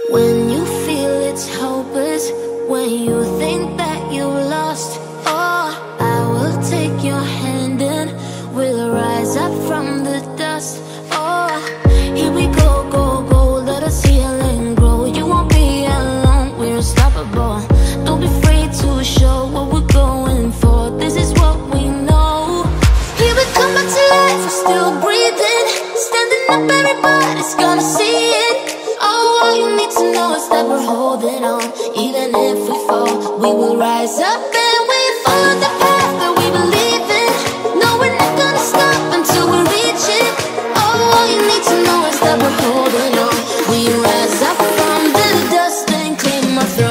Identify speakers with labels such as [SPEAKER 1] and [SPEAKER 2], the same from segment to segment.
[SPEAKER 1] When you feel it's hopeless, when you think that you lost, oh, I will take your hand and we'll rise up from the dust. Oh, here we go, go, go, let us heal and grow. You won't be alone, we're unstoppable. Don't be afraid to show what we're going for. This is what we know. Here we come back to life, we're still breathing. Standing up, everybody's gonna see it. Oh, all you need to know is that we're holding on. Even if we fall, we will rise up and we follow the path that we believe in. No, we're not gonna stop until we reach it. Oh, all you need to know is that we're holding on. We rise up from the dust and clean my throat.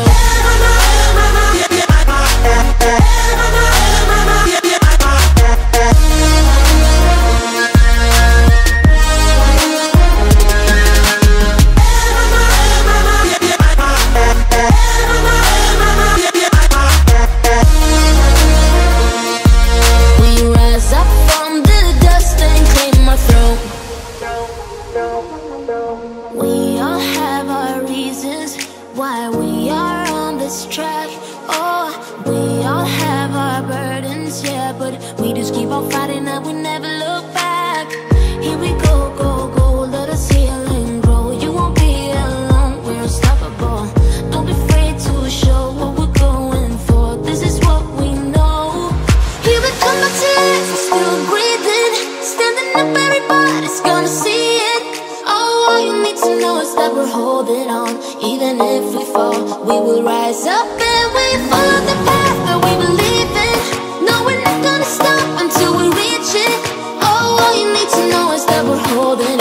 [SPEAKER 1] We all have our reasons why we are on this track. Oh, we all have our burdens, yeah, but we just keep on fighting and we never look back. Here we go, go, go, let us heal and grow. You won't be alone, we're unstoppable. Don't be afraid to show what we're going for. This is what we know. Here we come back to life, we're still breathing. Standing up, everybody's gonna see it. Oh, all you need to know is that we're holding on. Even if we fall, we will rise up and we follow the path that we believe in. No, we're not gonna stop until we reach it. Oh, all you need to know is that we're holding